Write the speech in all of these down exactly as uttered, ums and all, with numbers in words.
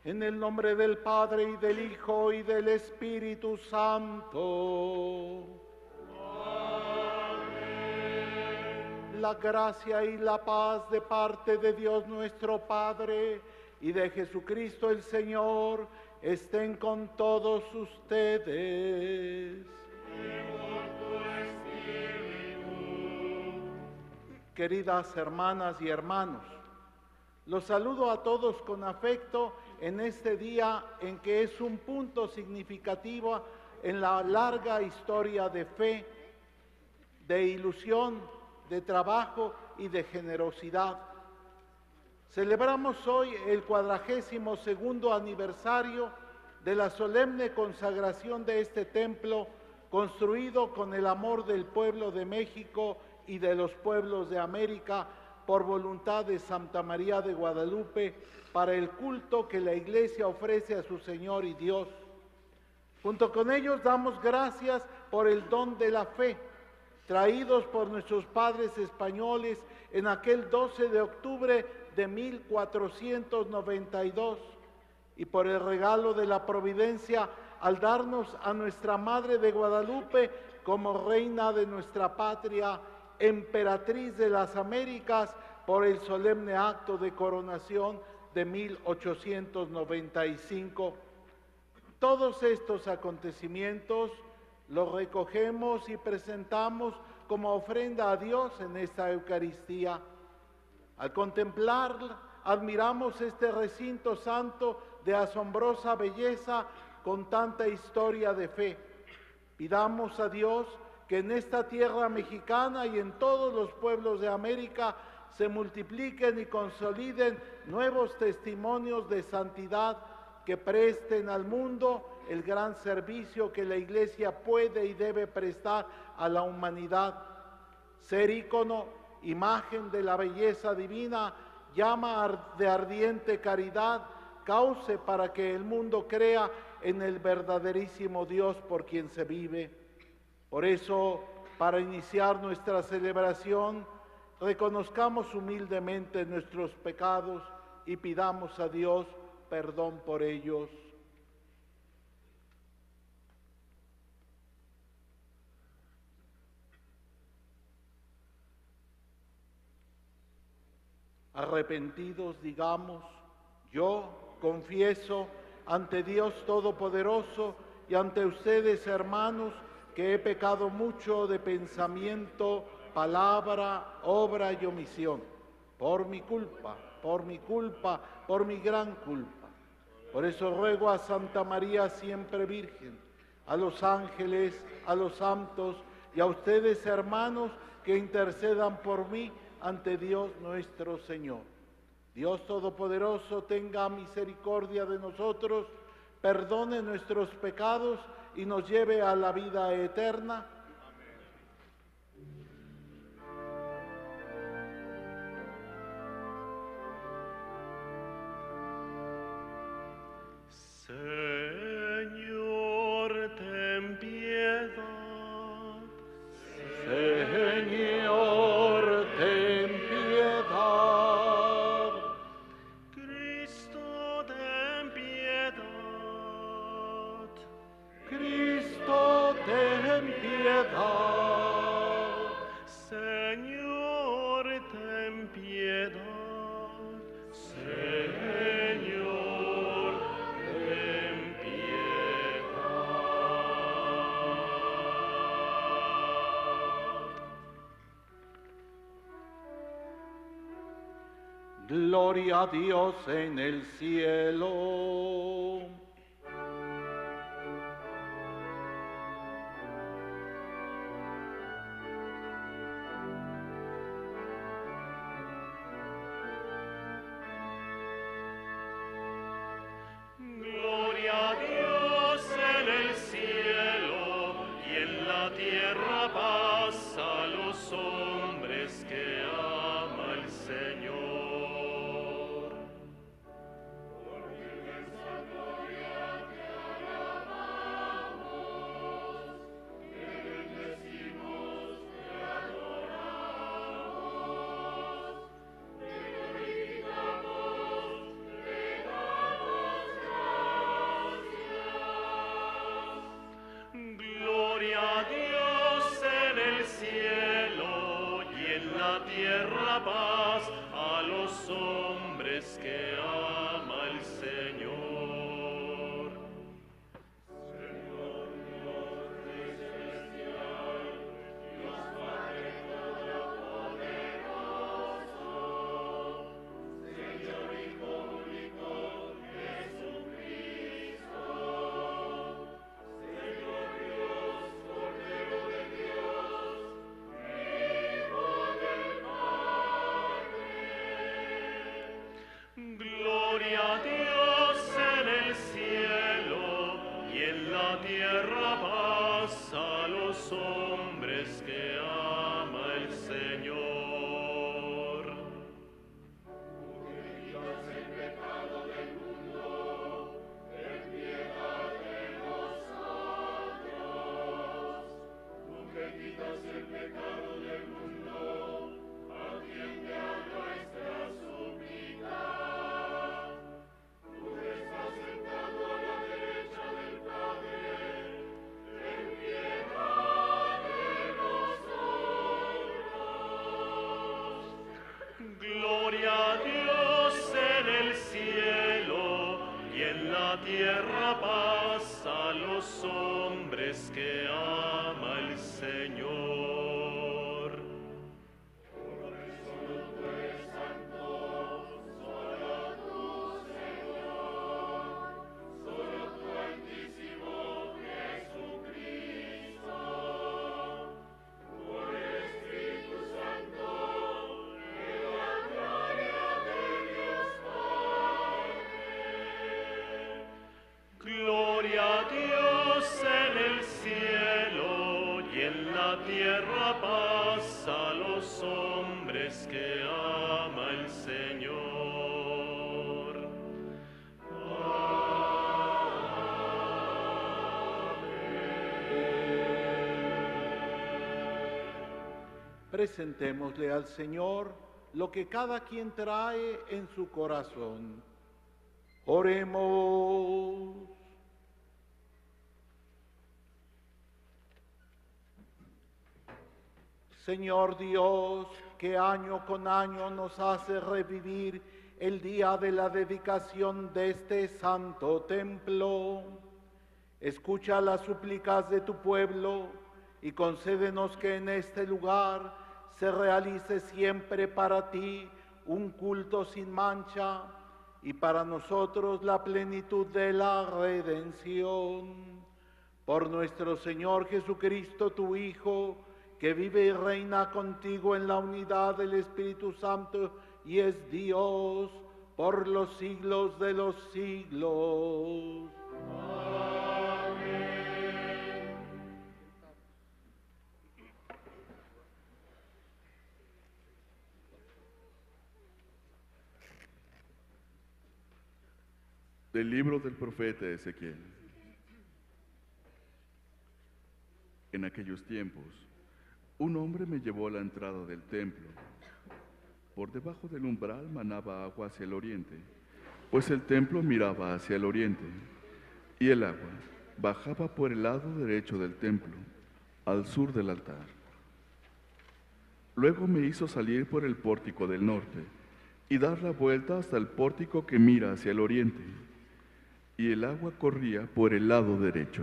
En el nombre del Padre, y del Hijo, y del Espíritu Santo. Amén. La gracia y la paz de parte de Dios nuestro Padre y de Jesucristo el Señor estén con todos ustedes. Queridas hermanas y hermanos, los saludo a todos con afecto en este día en que es un punto significativo en la larga historia de fe, de ilusión, de trabajo y de generosidad. Celebramos hoy el cuadragésimo segundo aniversario de la solemne consagración de este templo construido con el amor del pueblo de México y de los pueblos de América por voluntad de Santa María de Guadalupe para el culto que la Iglesia ofrece a su Señor y Dios. Junto con ellos damos gracias por el don de la fe, traídos por nuestros padres españoles en aquel doce de octubre de mil cuatrocientos noventa y dos, y por el regalo de la providencia al darnos a nuestra Madre de Guadalupe como reina de nuestra patria, emperatriz de las Américas, por el solemne acto de coronación de mil ochocientos noventa y cinco. Todos estos acontecimientos los recogemos y presentamos como ofrenda a Dios en esta Eucaristía. Al contemplarla, admiramos este recinto santo de asombrosa belleza con tanta historia de fe. Pidamos a Dios que en esta tierra mexicana y en todos los pueblos de América se multipliquen y consoliden nuevos testimonios de santidad que presten al mundo el gran servicio que la Iglesia puede y debe prestar a la humanidad. Ser ícono, imagen de la belleza divina, llama de ardiente caridad, cauce para que el mundo crea en el verdaderísimo Dios por quien se vive. Por eso, para iniciar nuestra celebración, reconozcamos humildemente nuestros pecados y pidamos a Dios perdón por ellos. Arrepentidos, digamos: yo confieso ante Dios Todopoderoso y ante ustedes, hermanos, que he pecado mucho de pensamiento, palabra, obra y omisión, por mi culpa, por mi culpa, por mi gran culpa. Por eso ruego a Santa María siempre Virgen, a los ángeles, a los santos y a ustedes, hermanos, que intercedan por mí ante Dios nuestro Señor. Dios Todopoderoso tenga misericordia de nosotros, perdone nuestros pecados y nos lleve a la vida eterna. Señor, ten piedad. Señor, ten piedad. Cristo, ten piedad. Cristo, ten piedad. Señor, ten piedad. Señor, ten piedad. Gloria a Dios en el cielo. Gloria a Dios en el cielo y en la tierra paz a los hombres que ama el Señor. la tierra paz a los hombres que ama el Señor. Tierra paz a los hombres que ama el Señor. Solo tú eres santo, solo tú, Señor, solo tú, Altísimo Jesucristo, por el Espíritu Santo, en la gloria de Dios Padre. Gloria a Dios en el cielo y en la tierra paz a los hombres que ama el Señor. Amén. Presentémosle al Señor lo que cada quien trae en su corazón. Oremos. Señor Dios, que año con año nos hace revivir el día de la dedicación de este santo templo, escucha las súplicas de tu pueblo y concédenos que en este lugar se realice siempre para ti un culto sin mancha y para nosotros la plenitud de la redención. Por nuestro Señor Jesucristo, tu Hijo, que vive y reina contigo en la unidad del Espíritu Santo y es Dios por los siglos de los siglos. Amén. Del libro del profeta Ezequiel. En aquellos tiempos, un hombre me llevó a la entrada del templo. Por debajo del umbral manaba agua hacia el oriente, pues el templo miraba hacia el oriente, y el agua bajaba por el lado derecho del templo, al sur del altar. Luego me hizo salir por el pórtico del norte y dar la vuelta hasta el pórtico que mira hacia el oriente, y el agua corría por el lado derecho.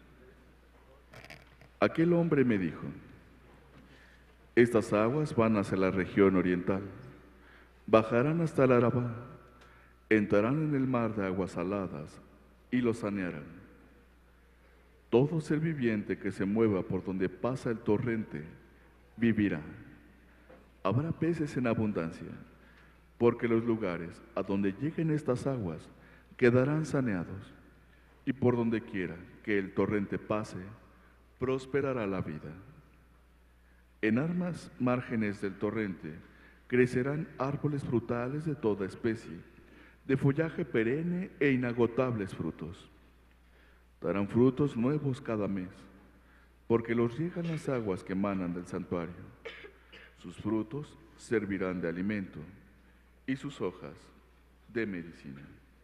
Aquel hombre me dijo: estas aguas van hacia la región oriental, bajarán hasta el Arabá, entrarán en el mar de aguas saladas y lo sanearán. Todo ser viviente que se mueva por donde pasa el torrente vivirá. Habrá peces en abundancia, porque los lugares a donde lleguen estas aguas quedarán saneados, y por donde quiera que el torrente pase, prosperará la vida. En ambas márgenes del torrente crecerán árboles frutales de toda especie, de follaje perenne e inagotables frutos. Darán frutos nuevos cada mes, porque los riegan las aguas que emanan del santuario. Sus frutos servirán de alimento y sus hojas de medicina.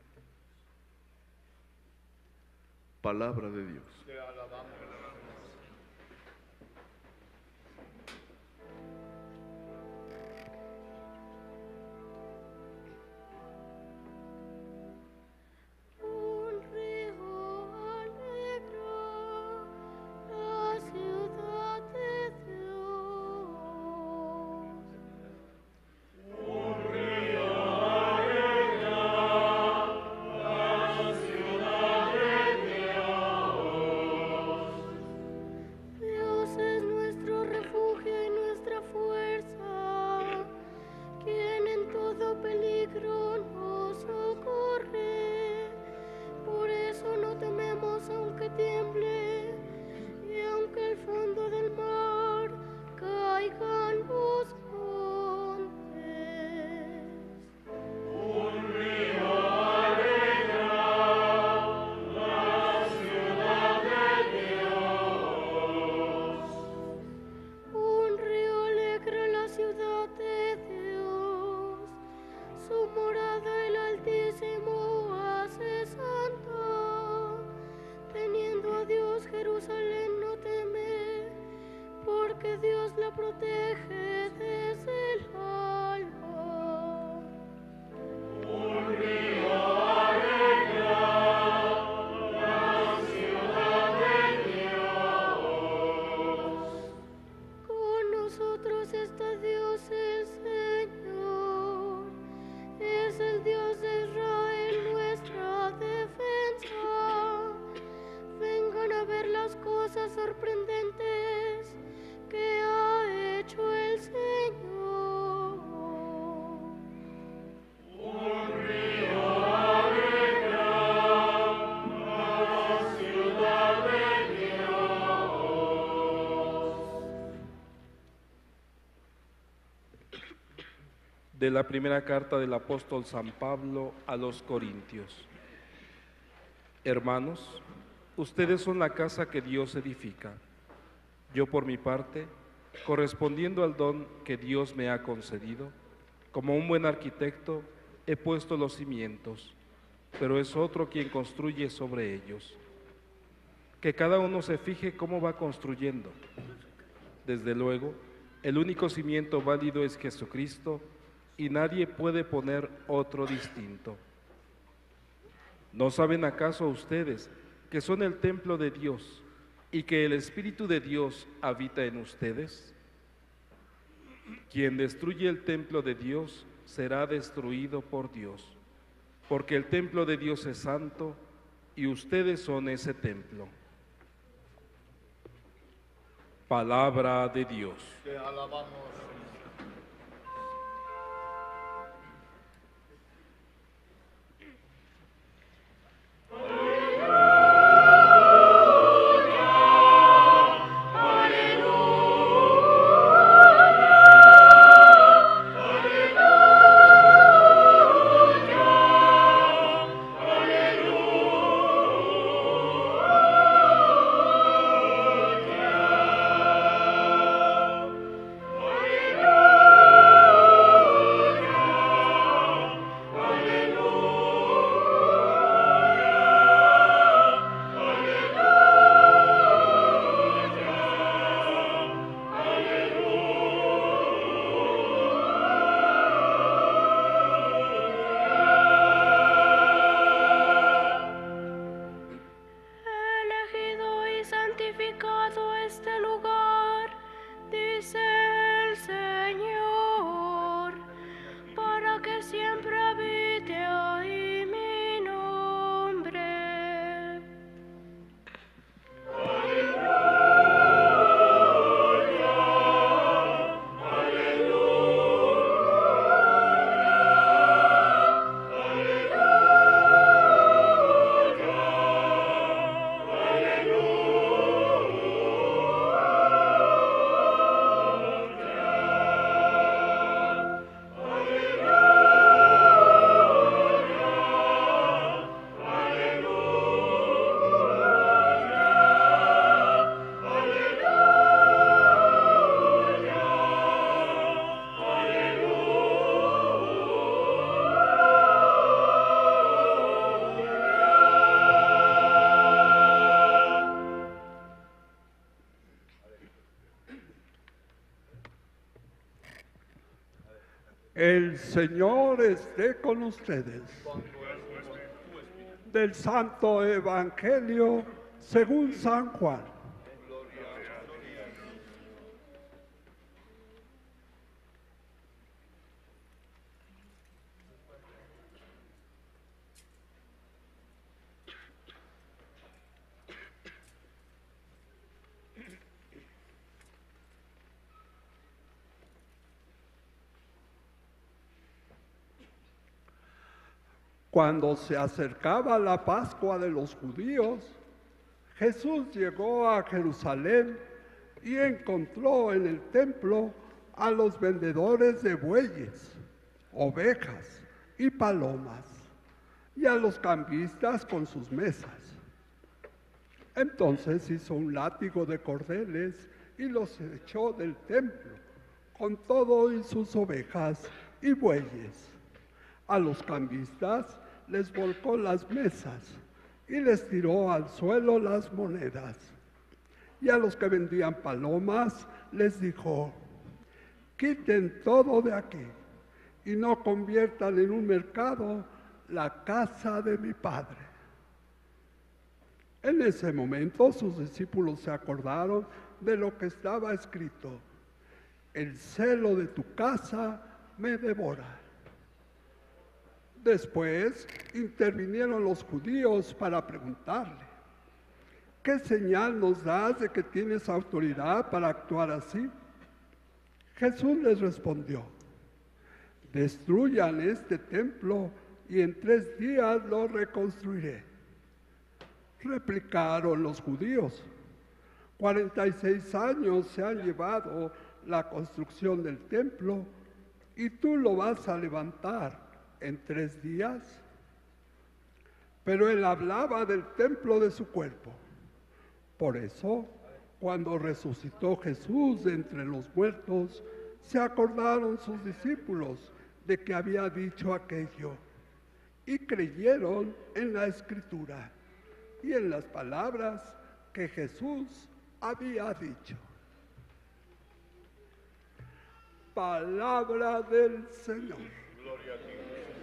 Palabra de Dios. Te alabamos. Dios la protege desde el alba. Un río arregla la ciudad de Dios. Con nosotros está Dios el Señor, es el Dios de Israel nuestra defensa. Vengan a ver las cosas sorprendentes que ha hecho el Señor. Un río arregla la ciudad de Dios. De la primera carta del apóstol San Pablo a los Corintios. Hermanos, ustedes son la casa que Dios edifica. Yo por mi parte, correspondiendo al don que Dios me ha concedido, como un buen arquitecto, he puesto los cimientos, pero es otro quien construye sobre ellos. Que cada uno se fije cómo va construyendo. Desde luego, el único cimiento válido es Jesucristo, y nadie puede poner otro distinto. ¿No saben acaso ustedes que son el templo de Dios y que el Espíritu de Dios habita en ustedes? Quien destruye el templo de Dios será destruido por Dios, porque el templo de Dios es santo y ustedes son ese templo. Palabra de Dios. Te alabamos. El Señor esté con ustedes. Del Santo Evangelio según San Juan. Cuando se acercaba la Pascua de los judíos, Jesús llegó a Jerusalén y encontró en el templo a los vendedores de bueyes, ovejas y palomas, y a los cambistas con sus mesas. Entonces hizo un látigo de cordeles y los echó del templo, con todo y sus ovejas y bueyes. A los cambistas les volcó las mesas y les tiró al suelo las monedas. Y a los que vendían palomas les dijo: quiten todo de aquí y no conviertan en un mercado la casa de mi Padre. En ese momento sus discípulos se acordaron de lo que estaba escrito: el celo de tu casa me devora. Después intervinieron los judíos para preguntarle: ¿qué señal nos das de que tienes autoridad para actuar así? Jesús les respondió: destruyan este templo y en tres días lo reconstruiré. Replicaron los judíos: cuarenta y seis años se han llevado la construcción del templo y tú lo vas a levantar en tres días. Pero él hablaba del templo de su cuerpo. Por eso, cuando resucitó Jesús de entre los muertos, se acordaron sus discípulos de que había dicho aquello y creyeron en la Escritura y en las palabras que Jesús había dicho. Palabra del Señor. Gloria a ti.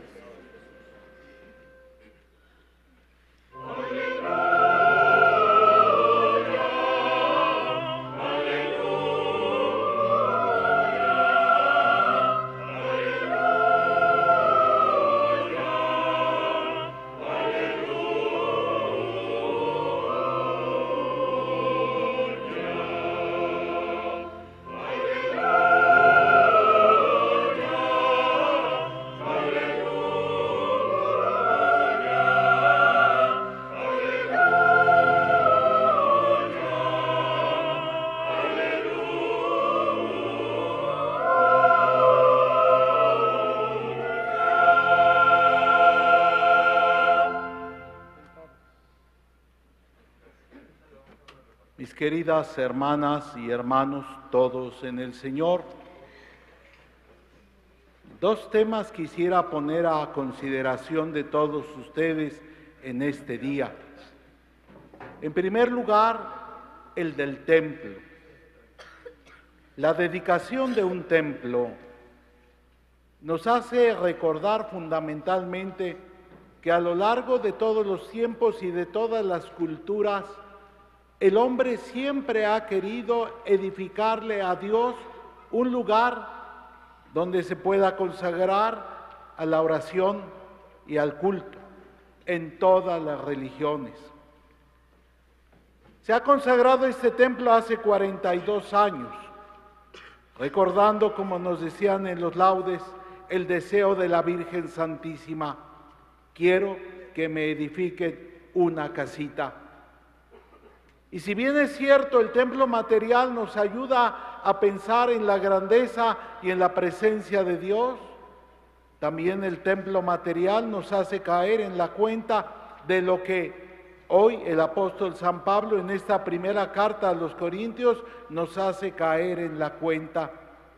Mis queridas hermanas y hermanos, todos en el Señor, dos temas quisiera poner a consideración de todos ustedes en este día. En primer lugar, el del templo. La dedicación de un templo nos hace recordar fundamentalmente que a lo largo de todos los tiempos y de todas las culturas, el hombre siempre ha querido edificarle a Dios un lugar donde se pueda consagrar a la oración y al culto en todas las religiones. Se ha consagrado este templo hace cuarenta y dos años, recordando, como nos decían en los laudes, el deseo de la Virgen Santísima: quiero que me edifiquen una casita. Y si bien es cierto, el templo material nos ayuda a pensar en la grandeza y en la presencia de Dios, también el templo material nos hace caer en la cuenta de lo que hoy el apóstol San Pablo en esta primera carta a los Corintios nos hace caer en la cuenta.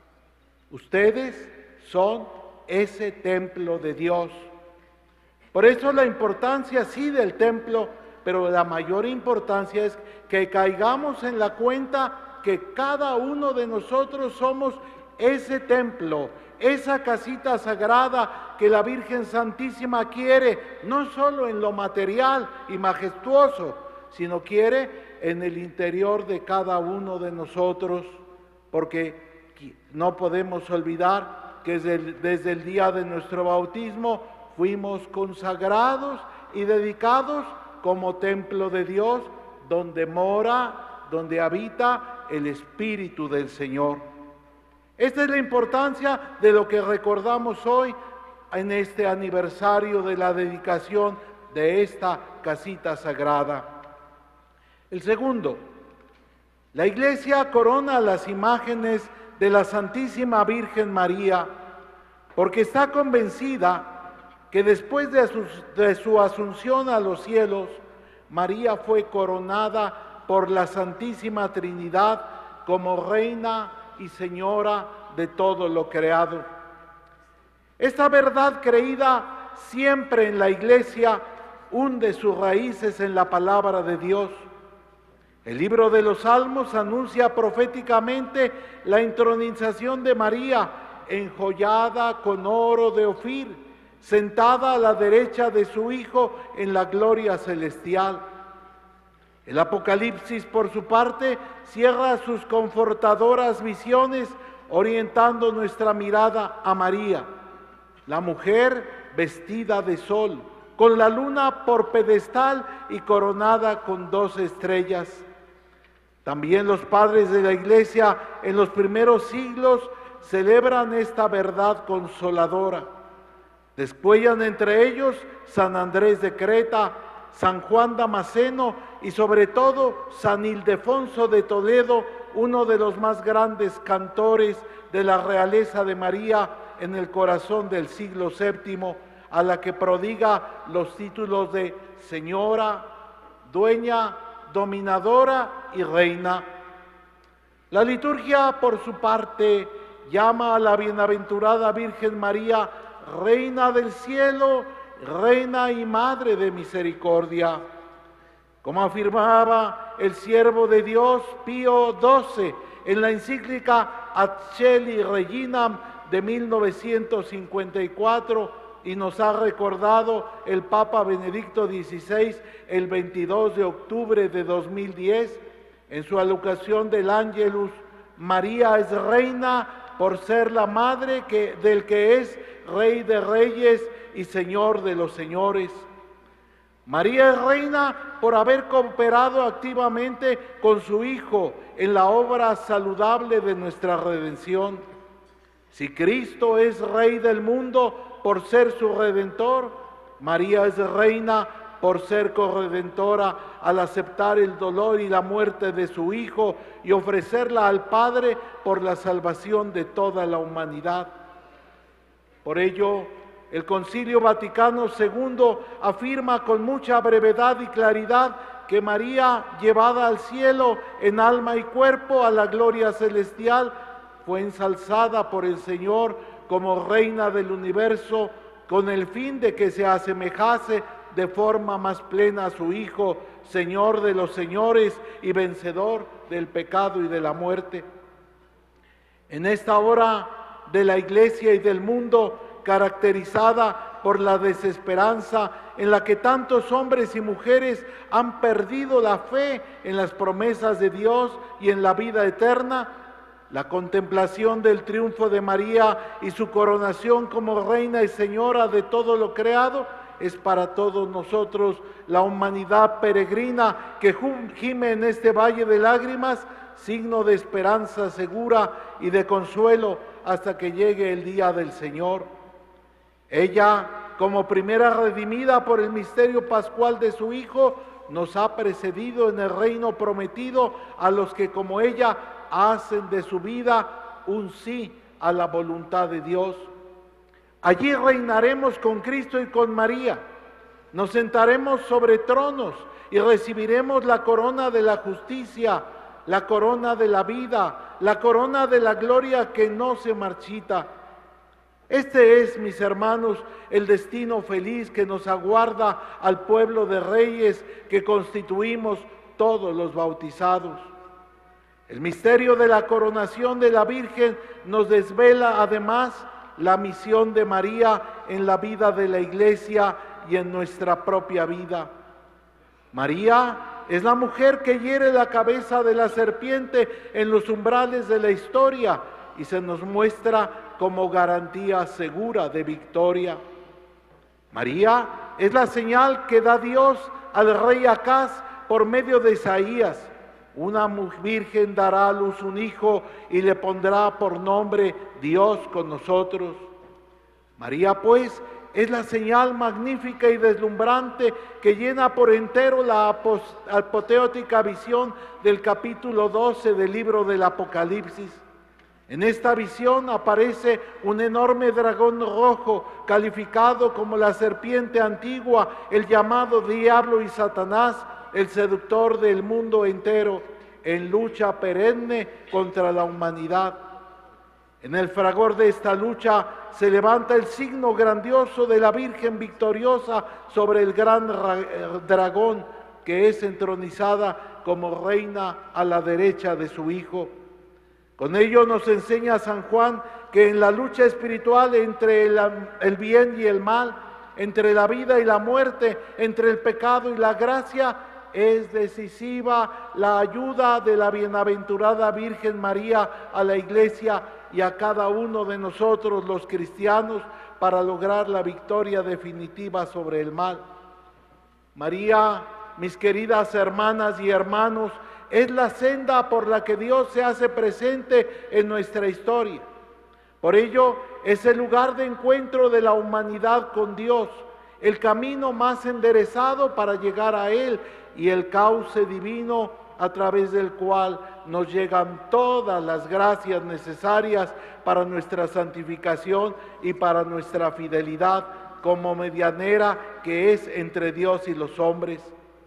Ustedes son ese templo de Dios. Por eso la importancia sí del templo, pero la mayor importancia es que caigamos en la cuenta que cada uno de nosotros somos ese templo, esa casita sagrada que la Virgen Santísima quiere, no solo en lo material y majestuoso, sino quiere en el interior de cada uno de nosotros, porque no podemos olvidar que desde el, desde el día de nuestro bautismo fuimos consagrados y dedicados como templo de Dios, donde mora, donde habita el Espíritu del Señor. Esta es la importancia de lo que recordamos hoy en este aniversario de la dedicación de esta casita sagrada. El segundo, la Iglesia corona las imágenes de la Santísima Virgen María, porque está convencida que después de su, de su asunción a los cielos, María fue coronada por la Santísima Trinidad como Reina y Señora de todo lo creado. Esta verdad creída siempre en la Iglesia hunde sus raíces en la palabra de Dios. El libro de los Salmos anuncia proféticamente la entronización de María, enjollada con oro de Ofir, sentada a la derecha de su Hijo en la gloria celestial. El Apocalipsis, por su parte, cierra sus confortadoras visiones orientando nuestra mirada a María, la mujer vestida de sol, con la luna por pedestal y coronada con dos estrellas. También los padres de la Iglesia en los primeros siglos celebran esta verdad consoladora. Descuellan entre ellos San Andrés de Creta, San Juan Damasceno y sobre todo San Ildefonso de Toledo, uno de los más grandes cantores de la realeza de María en el corazón del siglo séptimo, a la que prodiga los títulos de señora, dueña, dominadora y reina. La liturgia, por su parte, llama a la bienaventurada Virgen María Reina del cielo, Reina y Madre de misericordia. Como afirmaba el siervo de Dios Pío doce en la encíclica Ad Caeli Reginam de mil novecientos cincuenta y cuatro, y nos ha recordado el Papa Benedicto dieciséis el veintidós de octubre de dos mil diez, en su alocución del Ángelus: María es reina por ser la madre que, del que es Rey de reyes y Señor de los señores. María es reina por haber cooperado activamente con su Hijo en la obra saludable de nuestra redención. Si Cristo es Rey del mundo por ser su Redentor, María es reina por ser corredentora al aceptar el dolor y la muerte de su Hijo y ofrecerla al Padre por la salvación de toda la humanidad. Por ello, el Concilio Vaticano segundo afirma con mucha brevedad y claridad que María, llevada al cielo en alma y cuerpo a la gloria celestial, fue ensalzada por el Señor como Reina del universo, con el fin de que se asemejase de forma más plena a su Hijo, Señor de los señores y vencedor del pecado y de la muerte. En esta hora de la Iglesia y del mundo, caracterizada por la desesperanza en la que tantos hombres y mujeres han perdido la fe en las promesas de Dios y en la vida eterna, la contemplación del triunfo de María y su coronación como Reina y Señora de todo lo creado es para todos nosotros, la humanidad peregrina que gime en este valle de lágrimas, signo de esperanza segura y de consuelo hasta que llegue el día del Señor. Ella, como primera redimida por el misterio pascual de su Hijo, nos ha precedido en el reino prometido a los que como ella hacen de su vida un sí a la voluntad de Dios. Allí reinaremos con Cristo y con María, nos sentaremos sobre tronos y recibiremos la corona de la justicia, la corona de la vida, la corona de la gloria que no se marchita. Este es, mis hermanos, el destino feliz que nos aguarda al pueblo de reyes que constituimos todos los bautizados. El misterio de la coronación de la Virgen nos desvela además la misión de María en la vida de la Iglesia y en nuestra propia vida. María es la mujer que hiere la cabeza de la serpiente en los umbrales de la historia y se nos muestra como garantía segura de victoria. María es la señal que da Dios al rey Acaz por medio de Isaías: una virgen dará a luz un hijo y le pondrá por nombre Dios con nosotros. María, pues, es la señal magnífica y deslumbrante que llena por entero la apoteótica visión del capítulo doce del libro del Apocalipsis. En esta visión aparece un enorme dragón rojo, calificado como la serpiente antigua, el llamado Diablo y Satanás, el seductor del mundo entero, en lucha perenne contra la humanidad. En el fragor de esta lucha se levanta el signo grandioso de la Virgen victoriosa sobre el gran dragón, que es entronizada como reina a la derecha de su Hijo. Con ello nos enseña San Juan que en la lucha espiritual entre el, el bien y el mal, entre la vida y la muerte, entre el pecado y la gracia, es decisiva la ayuda de la bienaventurada Virgen María a la Iglesia y a cada uno de nosotros los cristianos para lograr la victoria definitiva sobre el mal. María, mis queridas hermanas y hermanos, es la senda por la que Dios se hace presente en nuestra historia. Por ello, es el lugar de encuentro de la humanidad con Dios, el camino más enderezado para llegar a Él y el cauce divino a través del cual nos llegan todas las gracias necesarias para nuestra santificación y para nuestra fidelidad como medianera que es entre Dios y los hombres.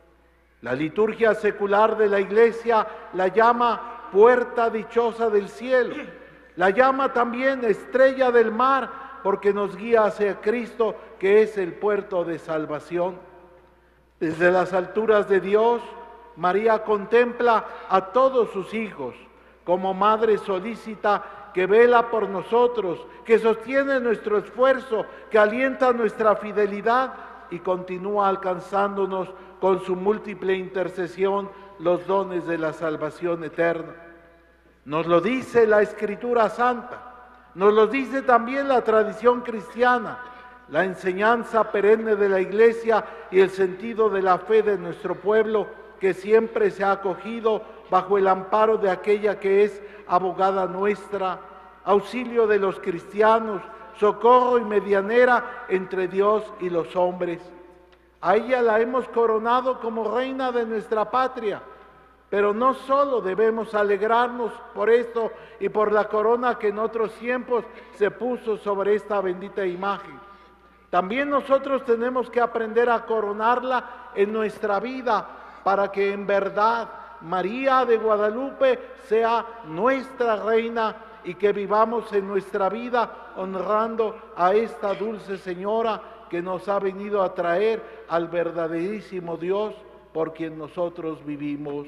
La liturgia secular de la Iglesia la llama puerta dichosa del cielo, la llama también estrella del mar, porque nos guía hacia Cristo, que es el puerto de salvación. Desde las alturas de Dios, María contempla a todos sus hijos como madre solícita que vela por nosotros, que sostiene nuestro esfuerzo, que alienta nuestra fidelidad y continúa alcanzándonos con su múltiple intercesión los dones de la salvación eterna. Nos lo dice la Escritura Santa, nos lo dice también la tradición cristiana, la enseñanza perenne de la Iglesia y el sentido de la fe de nuestro pueblo, que siempre se ha acogido bajo el amparo de aquella que es abogada nuestra, auxilio de los cristianos, socorro y medianera entre Dios y los hombres. A ella la hemos coronado como reina de nuestra patria, pero no solo debemos alegrarnos por esto y por la corona que en otros tiempos se puso sobre esta bendita imagen. También nosotros tenemos que aprender a coronarla en nuestra vida para que en verdad María de Guadalupe sea nuestra reina y que vivamos en nuestra vida honrando a esta dulce señora que nos ha venido a traer al verdaderísimo Dios por quien nosotros vivimos.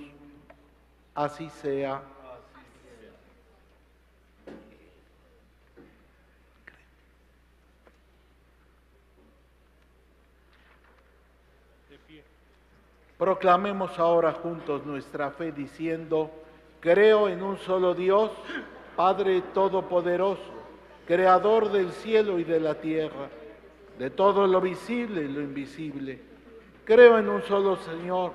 Así sea. Proclamemos ahora juntos nuestra fe diciendo: creo en un solo Dios, Padre Todopoderoso, Creador del cielo y de la tierra, de todo lo visible y lo invisible. Creo en un solo Señor,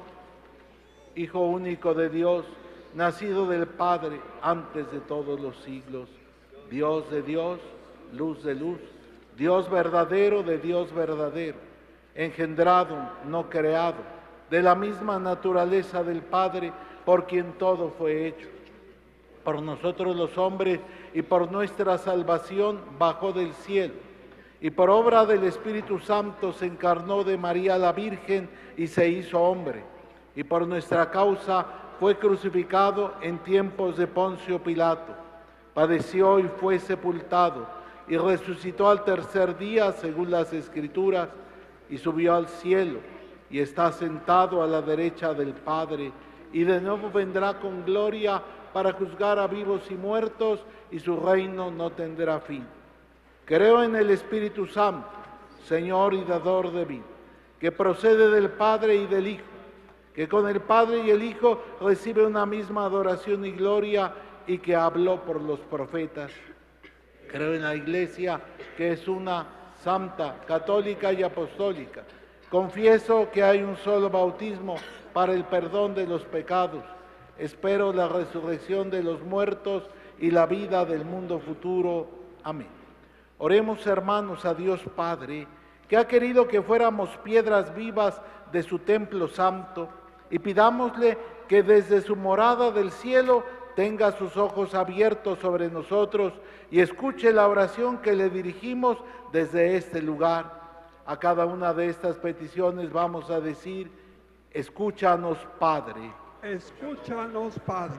Hijo único de Dios, nacido del Padre antes de todos los siglos, Dios de Dios, luz de luz, Dios verdadero de Dios verdadero, engendrado, no creado, de la misma naturaleza del Padre, por quien todo fue hecho. Por nosotros los hombres y por nuestra salvación bajó del cielo, y por obra del Espíritu Santo se encarnó de María la Virgen y se hizo hombre, y por nuestra causa fue crucificado en tiempos de Poncio Pilato, padeció y fue sepultado, y resucitó al tercer día según las Escrituras, y subió al cielo, y está sentado a la derecha del Padre, y de nuevo vendrá con gloria para juzgar a vivos y muertos, y su reino no tendrá fin. Creo en el Espíritu Santo, Señor y dador de vida, que procede del Padre y del Hijo, que con el Padre y el Hijo recibe una misma adoración y gloria, y que habló por los profetas. Creo en la Iglesia, que es una santa, católica y apostólica. Confieso que hay un solo bautismo para el perdón de los pecados. Espero la resurrección de los muertos y la vida del mundo futuro. Amén. Oremos, hermanos, a Dios Padre, que ha querido que fuéramos piedras vivas de su templo santo, y pidámosle que desde su morada del cielo tenga sus ojos abiertos sobre nosotros y escuche la oración que le dirigimos desde este lugar. A cada una de estas peticiones vamos a decir: escúchanos, Padre. Escúchanos, Padre,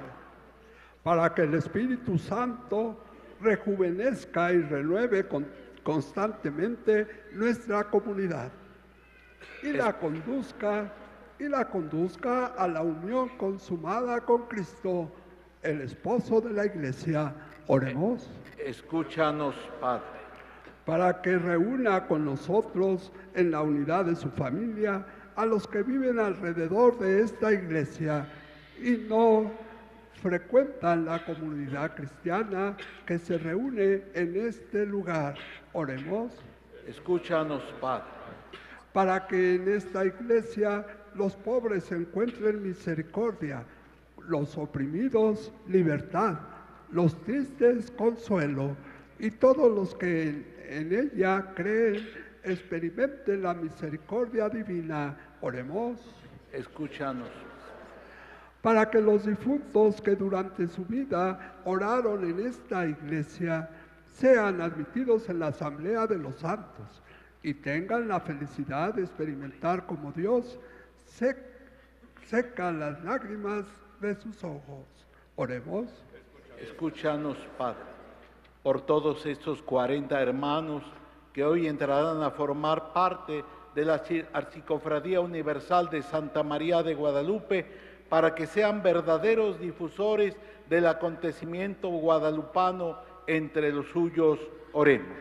para que el Espíritu Santo rejuvenezca y renueve con, constantemente nuestra comunidad y la conduzca y la conduzca a la unión consumada con Cristo, el esposo de la Iglesia. Oremos. Escúchanos, Padre. Para que reúna con nosotros en la unidad de su familia a los que viven alrededor de esta iglesia y no frecuentan la comunidad cristiana que se reúne en este lugar. Oremos. Escúchanos, Padre. Para que en esta iglesia los pobres encuentren misericordia, los oprimidos libertad, los tristes consuelo, y todos los que en, en ella creen experimenten la misericordia divina. Oremos. Escúchanos. Para que los difuntos que durante su vida oraron en esta iglesia sean admitidos en la asamblea de los santos y tengan la felicidad de experimentar como Dios sec, seca las lágrimas de sus ojos. Oremos. Escúchanos, Padre, por todos estos cuarenta hermanos que hoy entrarán a formar parte de la Archicofradía Universal de Santa María de Guadalupe, para que sean verdaderos difusores del acontecimiento guadalupano entre los suyos. Oremos.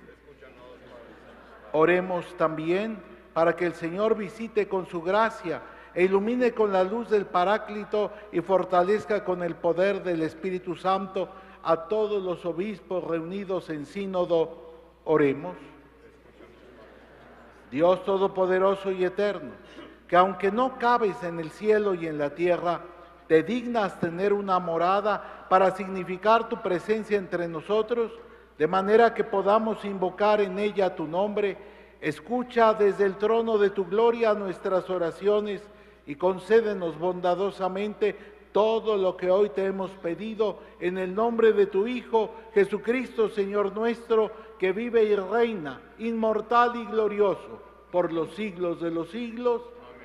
Oremos también para que el Señor visite con su gracia e ilumine con la luz del Paráclito y fortalezca con el poder del Espíritu Santo a todos los obispos reunidos en sínodo. Oremos. Dios Todopoderoso y Eterno, que aunque no cabes en el cielo y en la tierra, te dignas tener una morada para significar tu presencia entre nosotros, de manera que podamos invocar en ella tu nombre. Escucha desde el trono de tu gloria nuestras oraciones y concédenos bondadosamente todo lo que hoy te hemos pedido en el nombre de tu Hijo, Jesucristo, Señor nuestro, que vive y reina, inmortal y glorioso, por los siglos de los siglos.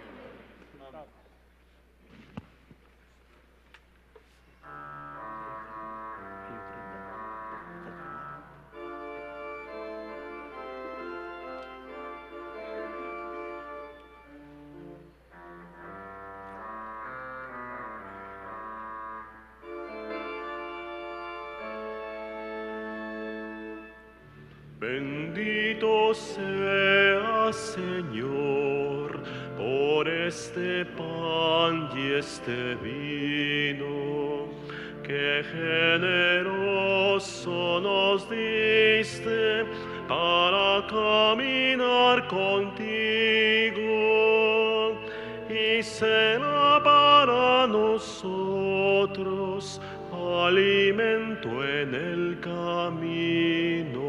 Bendito sea, Señor, por este pan y este vino, que generoso nos diste para caminar contigo, y será para nosotros alimento en el camino.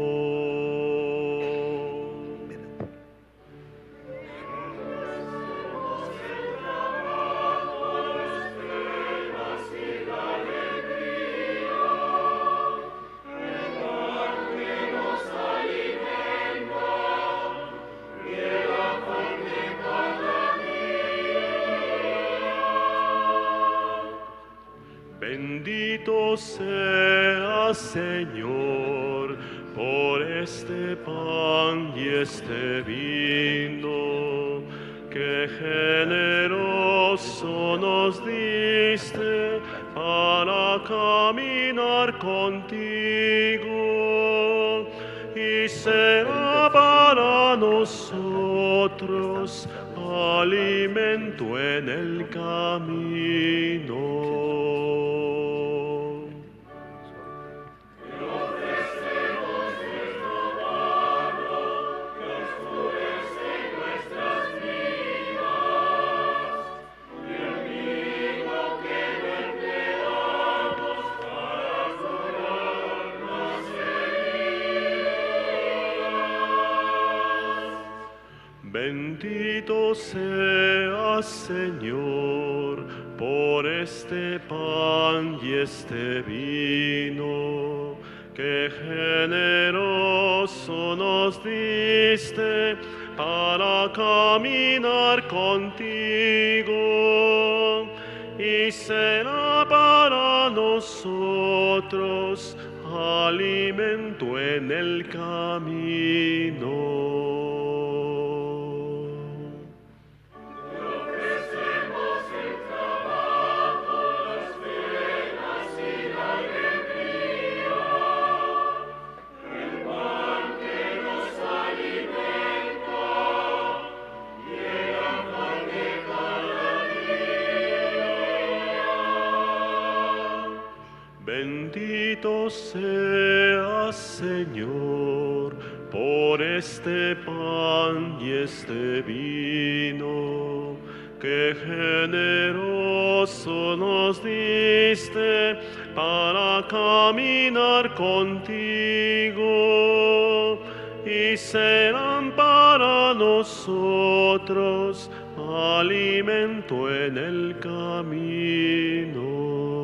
Bendito sea, Señor, por este pan y este vino, que generoso nos diste para caminar contigo, y será para nosotros alimento en el camino. Bendito sea, Señor, por este pan y este vino, que generoso nos diste para caminar contigo, y será para nosotros alimento en el camino. Bendito seas, Señor, por este pan y este vino, que generoso nos diste para caminar contigo, y serán para nosotros alimento en el camino.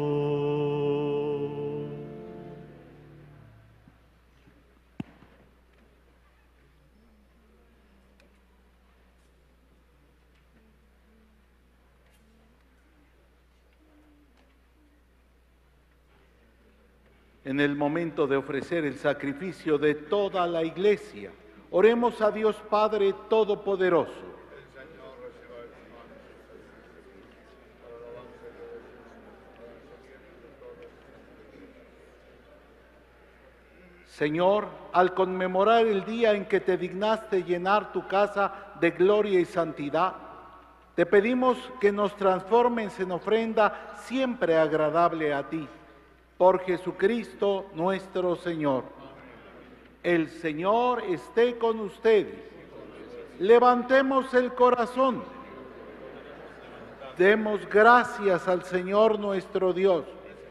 En el momento de ofrecer el sacrificio de toda la Iglesia, oremos a Dios Padre Todopoderoso. Señor, al conmemorar el día en que te dignaste llenar tu casa de gloria y santidad, te pedimos que nos transformes en ofrenda siempre agradable a ti. Por Jesucristo nuestro Señor. El Señor esté con ustedes. Levantemos el corazón. Demos gracias al Señor nuestro Dios.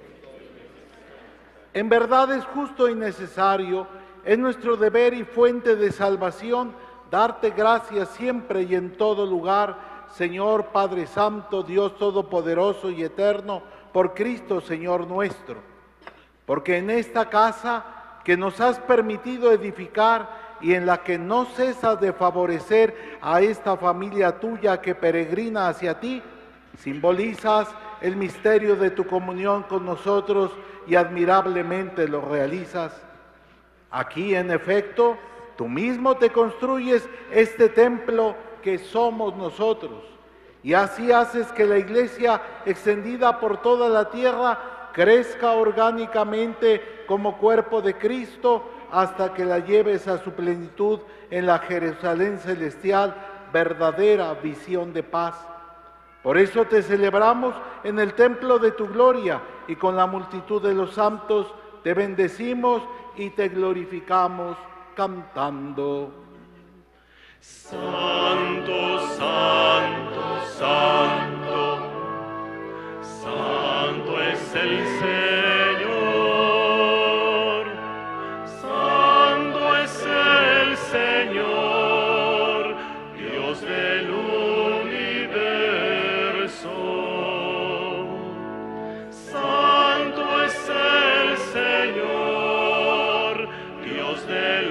En verdad es justo y necesario, es nuestro deber y fuente de salvación, darte gracias siempre y en todo lugar, Señor Padre Santo, Dios Todopoderoso y Eterno, por Cristo Señor nuestro. Porque en esta casa que nos has permitido edificar y en la que no cesas de favorecer a esta familia tuya que peregrina hacia ti, simbolizas el misterio de tu comunión con nosotros y admirablemente lo realizas. Aquí, en efecto, tú mismo te construyes este templo que somos nosotros, y así haces que la Iglesia, extendida por toda la tierra, crezca orgánicamente como cuerpo de Cristo hasta que la lleves a su plenitud en la Jerusalén celestial, verdadera visión de paz. Por eso te celebramos en el templo de tu gloria y con la multitud de los santos te bendecimos y te glorificamos cantando. Santo, santo, santo, santo es el Señor, santo es el Señor, Dios del universo. Santo es el Señor, Dios del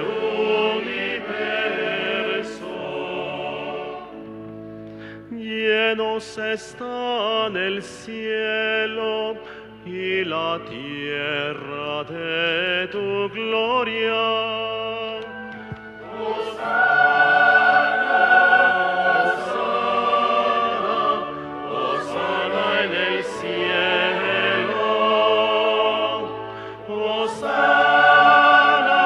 universo. Llenos están el cielo y la tierra de tu gloria. Hosana, Hosana, Hosana en el cielo. Hosana,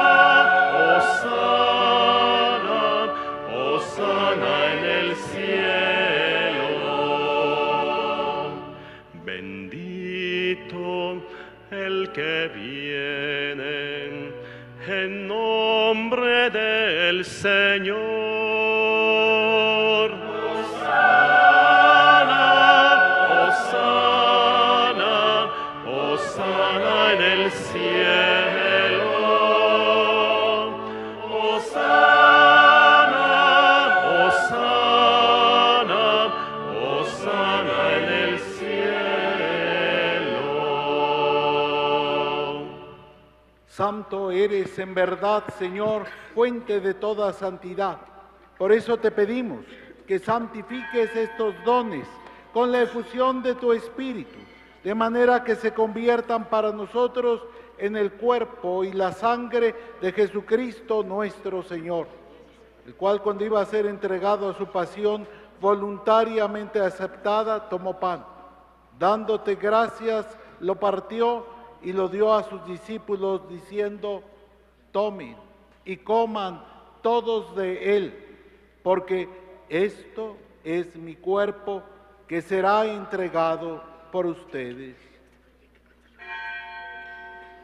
Hosana, Hosana en el cielo. Bendito el que viene en nombre del Señor. Hosana, Hosana, Hosana en el cielo. Hosana, Hosana, Hosana en el cielo. Santo eres en verdad, Señor, fuente de toda santidad. Por eso te pedimos que santifiques estos dones con la efusión de tu Espíritu, de manera que se conviertan para nosotros en el cuerpo y la sangre de Jesucristo nuestro Señor, el cual cuando iba a ser entregado a su pasión voluntariamente aceptada, tomó pan. Dándote gracias, lo partió y lo dio a sus discípulos diciendo: tomen y coman todos de él, porque esto es mi cuerpo que será entregado por ustedes.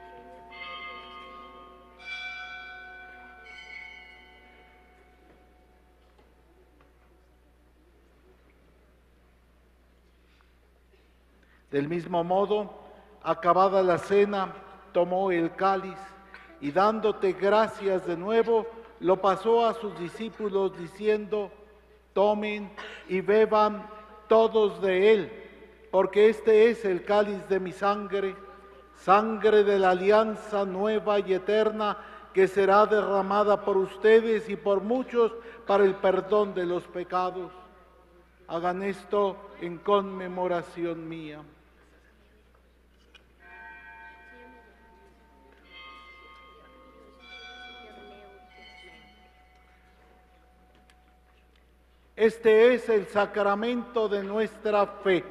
Del mismo modo, acabada la cena, tomó el cáliz y dándote gracias de nuevo, lo pasó a sus discípulos diciendo: tomen y beban todos de él, porque este es el cáliz de mi sangre, sangre de la alianza nueva y eterna, que será derramada por ustedes y por muchos para el perdón de los pecados. Hagan esto en conmemoración mía. Este es el sacramento de nuestra fe.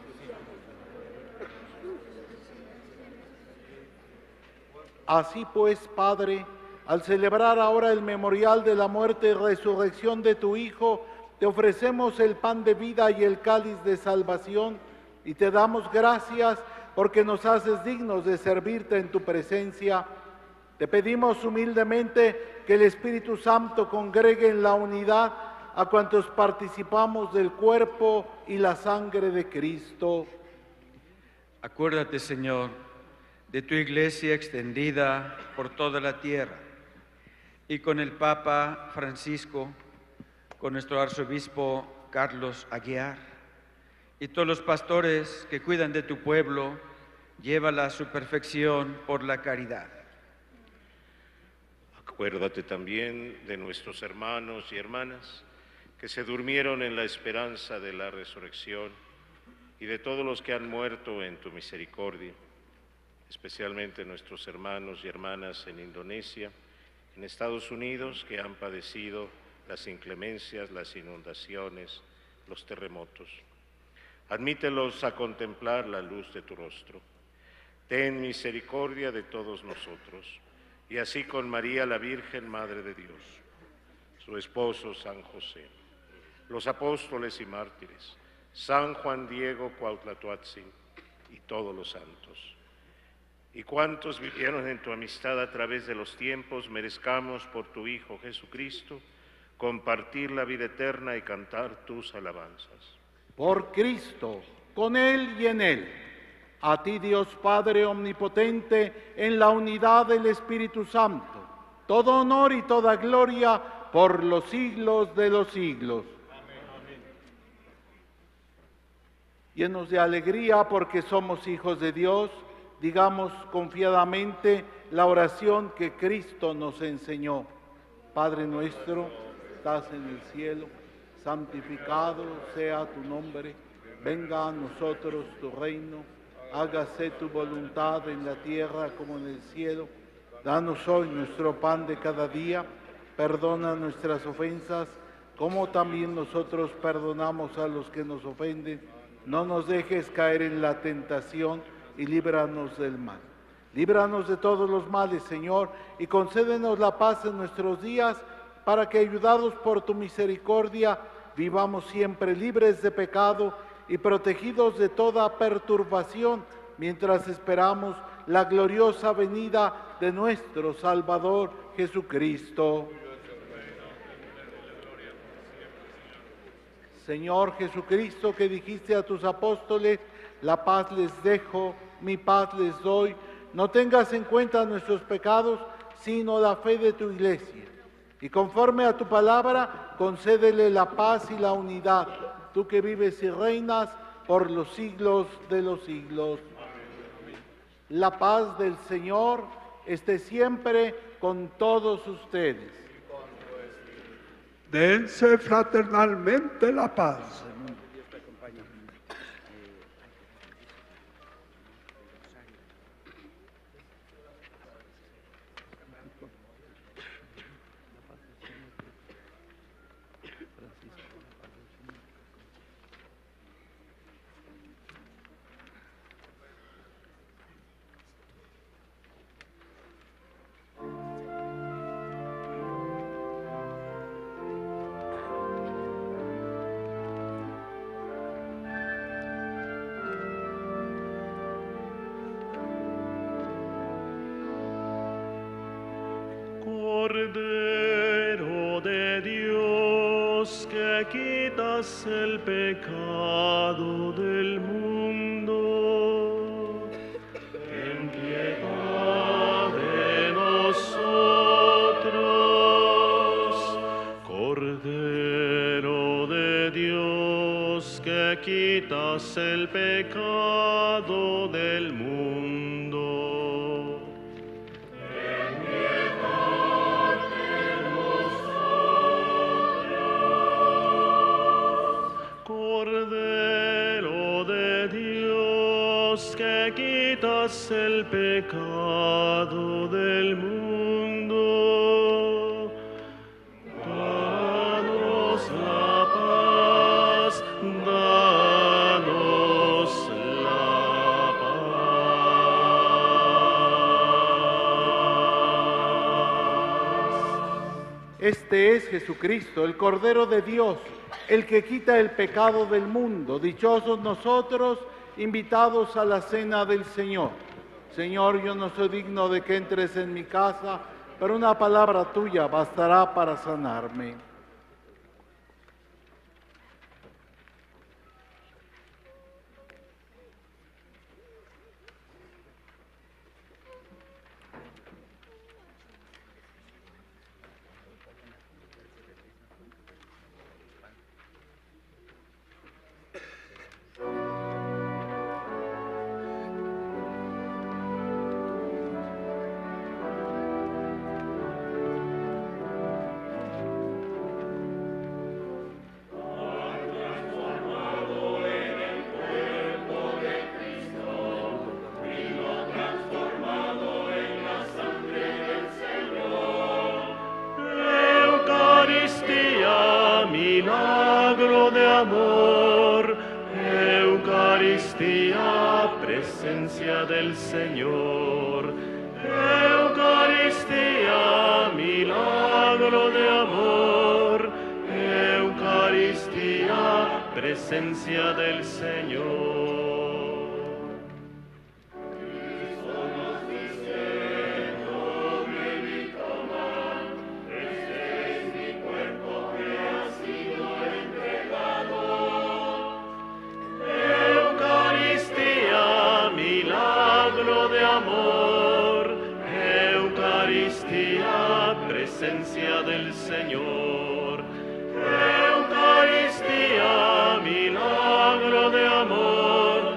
Así pues, Padre, al celebrar ahora el memorial de la muerte y resurrección de tu Hijo, te ofrecemos el pan de vida y el cáliz de salvación, y te damos gracias porque nos haces dignos de servirte en tu presencia. Te pedimos humildemente que el Espíritu Santo congregue en la unidad a cuantos participamos del cuerpo y la sangre de Cristo. Acuérdate, Señor, de tu iglesia extendida por toda la tierra, y con el Papa Francisco, con nuestro arzobispo Carlos Aguiar, y todos los pastores que cuidan de tu pueblo, llévala a su perfección por la caridad. Acuérdate también de nuestros hermanos y hermanas que se durmieron en la esperanza de la resurrección, y de todos los que han muerto en tu misericordia, especialmente nuestros hermanos y hermanas en Indonesia, en Estados Unidos, que han padecido las inclemencias, las inundaciones, los terremotos. Admítelos a contemplar la luz de tu rostro. Ten misericordia de todos nosotros, y así con María la Virgen, Madre de Dios, su esposo San José, los apóstoles y mártires, San Juan Diego Cuauhtlatoatzin y todos los santos. Y cuantos vivieron en tu amistad a través de los tiempos, merezcamos por tu Hijo Jesucristo compartir la vida eterna y cantar tus alabanzas. Por Cristo, con Él y en Él, a ti Dios Padre Omnipotente, en la unidad del Espíritu Santo, todo honor y toda gloria por los siglos de los siglos. Llenos de alegría porque somos hijos de Dios, digamos confiadamente la oración que Cristo nos enseñó. Padre nuestro, estás en el cielo, santificado sea tu nombre, venga a nosotros tu reino, hágase tu voluntad en la tierra como en el cielo. Danos hoy nuestro pan de cada día, perdona nuestras ofensas, como también nosotros perdonamos a los que nos ofenden. No nos dejes caer en la tentación y líbranos del mal. Líbranos de todos los males, Señor, y concédenos la paz en nuestros días, para que, ayudados por tu misericordia, vivamos siempre libres de pecado y protegidos de toda perturbación, mientras esperamos la gloriosa venida de nuestro Salvador Jesucristo. Señor Jesucristo, que dijiste a tus apóstoles: la paz les dejo, mi paz les doy, no tengas en cuenta nuestros pecados, sino la fe de tu iglesia. Y conforme a tu palabra, concédele la paz y la unidad, tú que vives y reinas por los siglos de los siglos. La paz del Señor esté siempre con todos ustedes. Dense fraternalmente la paz. Cordero de Dios, que quitas el pecado del mundo, que quitas el pecado del mundo. Cordero de Dios, que quitas el pecado del mundo, danos la paz, danos la paz. Este es Jesucristo, el Cordero de Dios, el que quita el pecado del mundo. Dichosos nosotros, invitados a la cena del Señor. Señor, yo no soy digno de que entres en mi casa, pero una palabra tuya bastará para sanarme. Milagro de amor, Eucaristía, presencia del Señor. Eucaristía, milagro de amor, Eucaristía, presencia del Señor. Presencia del Señor. Eucaristía, milagro de amor.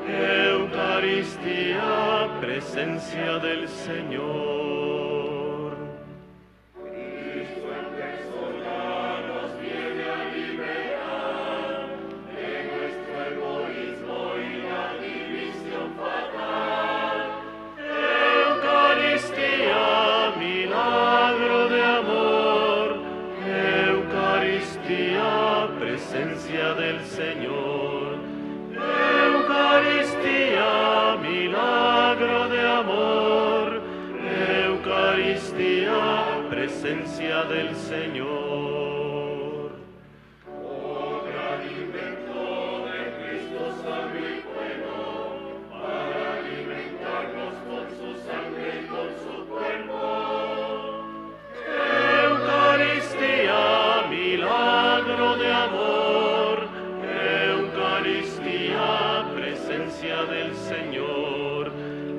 Eucaristía, presencia del Señor. Cristo en persona nos viene a liberar de nuestro egoísmo y la división fatal. Eucaristía, milagro de amor, Eucaristía, presencia del Señor. Eucaristía, milagro de amor, Eucaristía, presencia del Señor. Oh, gran invento de Cristo sabio y bueno, para alimentarnos con su sangre y con su cuerpo. Eucaristía, milagro de amor, Eucaristía, presencia del Señor.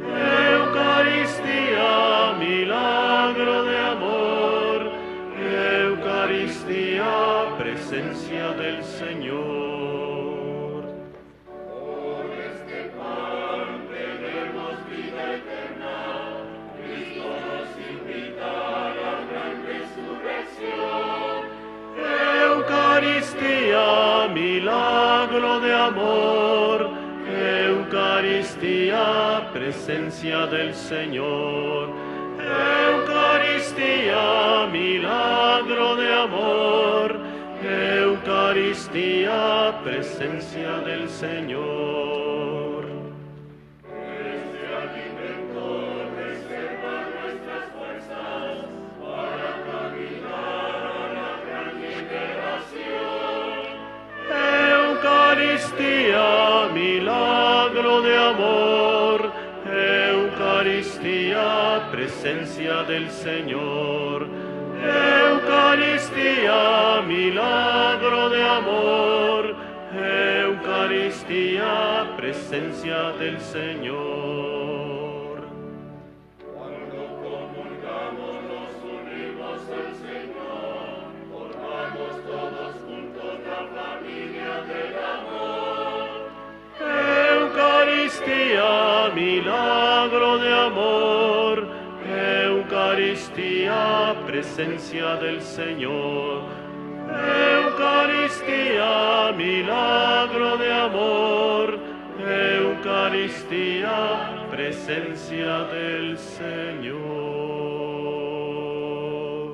Eucaristía, milagro de amor, Eucaristía, presencia del Señor. Por este pan tenemos vida eterna, Cristo nos invita a la gran resurrección. Eucaristía, milagro de amor, Eucaristía, presencia del Señor. Eucaristía, milagro de amor, Eucaristía, presencia del Señor. Este alimento reserva nuestras fuerzas para caminar a la gran liberación. Eucaristía, milagro de amor, Eucaristía, presencia del Señor. Eucaristía, milagro de amor, Eucaristía, presencia del Señor. Cuando comulgamos nos unimos al Señor, formamos todos juntos la familia del amor. Eucaristía, presencia del Señor. Eucaristía, milagro de amor. Eucaristía, presencia del Señor.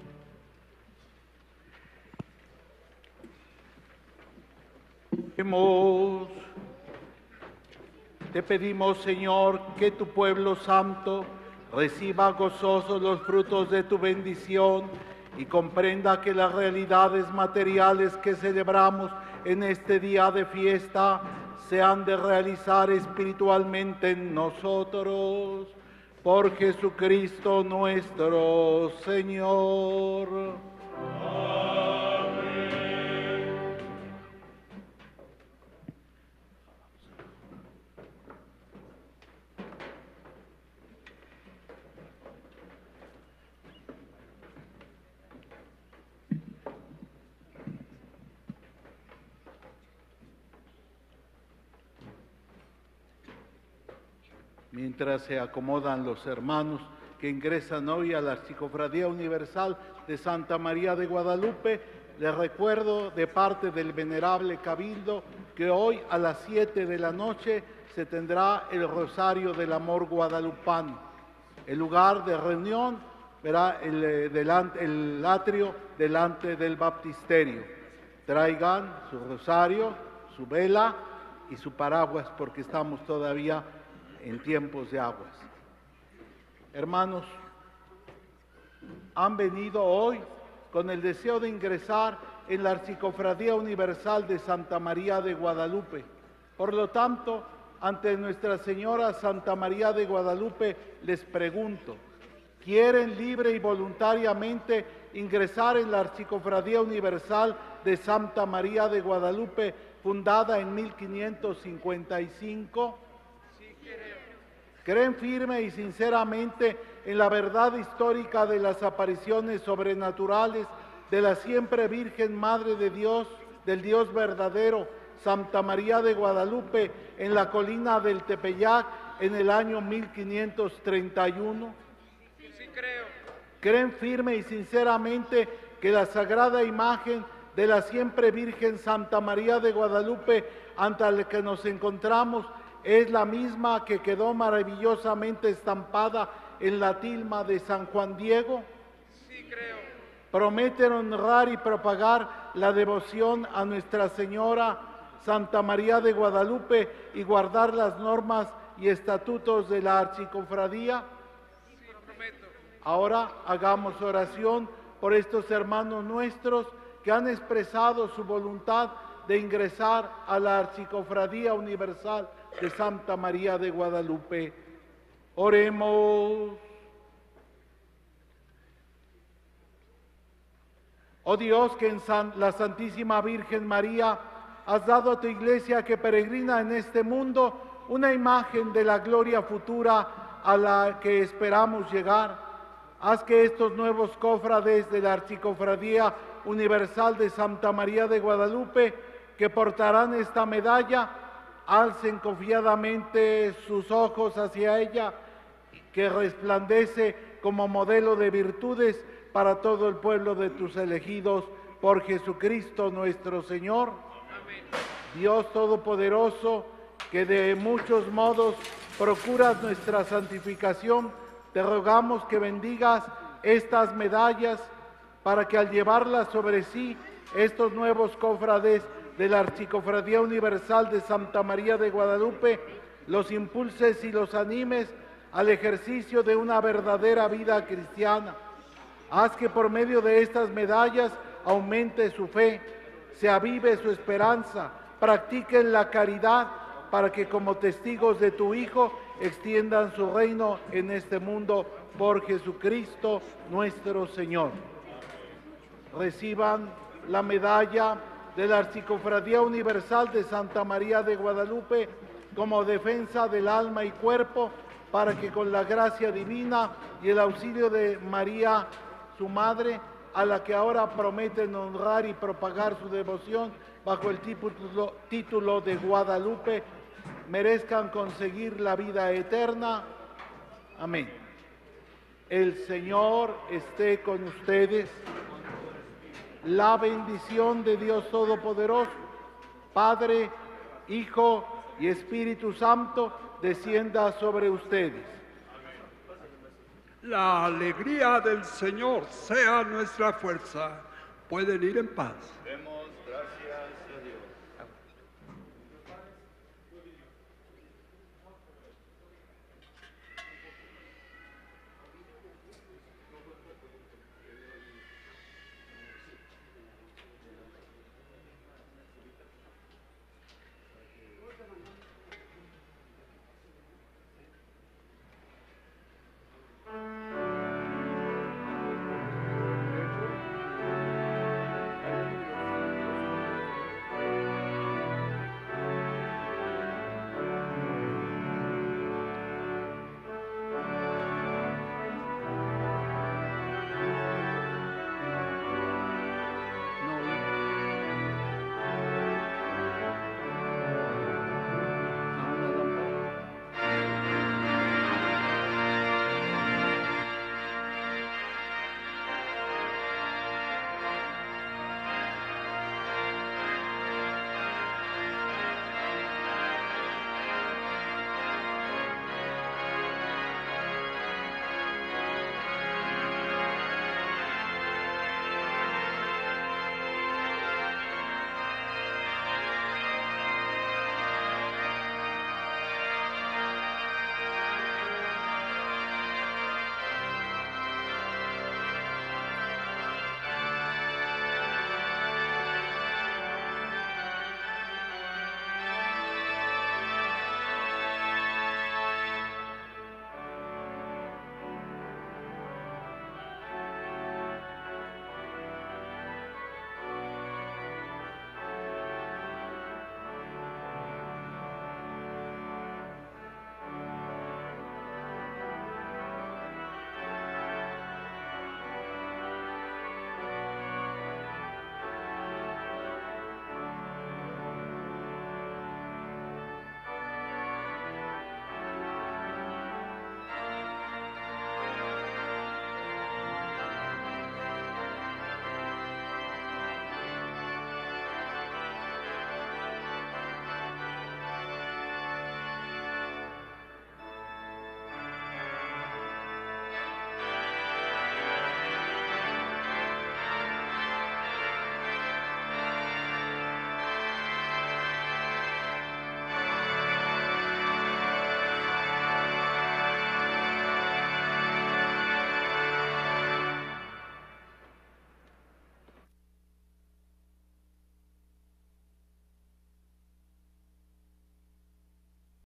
Oremos. Te pedimos, Señor, que tu pueblo santo reciba gozosos los frutos de tu bendición y comprenda que las realidades materiales que celebramos en este día de fiesta se han de realizar espiritualmente en nosotros. Por Jesucristo nuestro Señor. Mientras se acomodan los hermanos que ingresan hoy a la Archicofradía Universal de Santa María de Guadalupe, les recuerdo de parte del Venerable Cabildo que hoy a las siete de la noche se tendrá el Rosario del Amor Guadalupano. El lugar de reunión verá el, eh, delante, el atrio delante del baptisterio. Traigan su rosario, su vela y su paraguas porque estamos todavía en tiempos de aguas. Hermanos, han venido hoy con el deseo de ingresar en la Archicofradía Universal de Santa María de Guadalupe. Por lo tanto, ante Nuestra Señora Santa María de Guadalupe les pregunto, ¿quieren libre y voluntariamente ingresar en la Archicofradía Universal de Santa María de Guadalupe, fundada en mil quinientos cincuenta y cinco? ¿Creen firme y sinceramente en la verdad histórica de las apariciones sobrenaturales de la siempre Virgen Madre de Dios, del Dios verdadero, Santa María de Guadalupe, en la colina del Tepeyac en el año mil quinientos treinta y uno? Sí, creo. ¿Creen firme y sinceramente que la sagrada imagen de la siempre Virgen Santa María de Guadalupe ante la que nos encontramos es la misma que quedó maravillosamente estampada en la tilma de San Juan Diego? Sí, creo. ¿Prometen honrar y propagar la devoción a Nuestra Señora Santa María de Guadalupe y guardar las normas y estatutos de la Archicofradía? Sí, prometo. Ahora hagamos oración por estos hermanos nuestros que han expresado su voluntad de ingresar a la Archicofradía Universal de Santa María de Guadalupe. Oremos. Oh Dios, que en San, la Santísima Virgen María has dado a tu iglesia que peregrina en este mundo una imagen de la gloria futura a la que esperamos llegar. Haz que estos nuevos cofrades de la Archicofradía Universal de Santa María de Guadalupe, que portarán esta medalla, alcen confiadamente sus ojos hacia ella, que resplandece como modelo de virtudes para todo el pueblo de tus elegidos, por Jesucristo nuestro Señor. Amén. Dios Todopoderoso, que de muchos modos procuras nuestra santificación, te rogamos que bendigas estas medallas para que al llevarlas sobre sí, estos nuevos cofrades de la Archicofradía Universal de Santa María de Guadalupe, los impulses y los animes al ejercicio de una verdadera vida cristiana. Haz que por medio de estas medallas aumente su fe, se avive su esperanza, practiquen la caridad, para que como testigos de tu Hijo extiendan su reino en este mundo por Jesucristo nuestro Señor. Reciban la medalla de la Archicofradía Universal de Santa María de Guadalupe como defensa del alma y cuerpo, para que con la gracia divina y el auxilio de María, su Madre, a la que ahora prometen honrar y propagar su devoción bajo el título, título de Guadalupe, merezcan conseguir la vida eterna. Amén. El Señor esté con ustedes. La bendición de Dios Todopoderoso, Padre, Hijo y Espíritu Santo, descienda sobre ustedes. La alegría del Señor sea nuestra fuerza. Pueden ir en paz.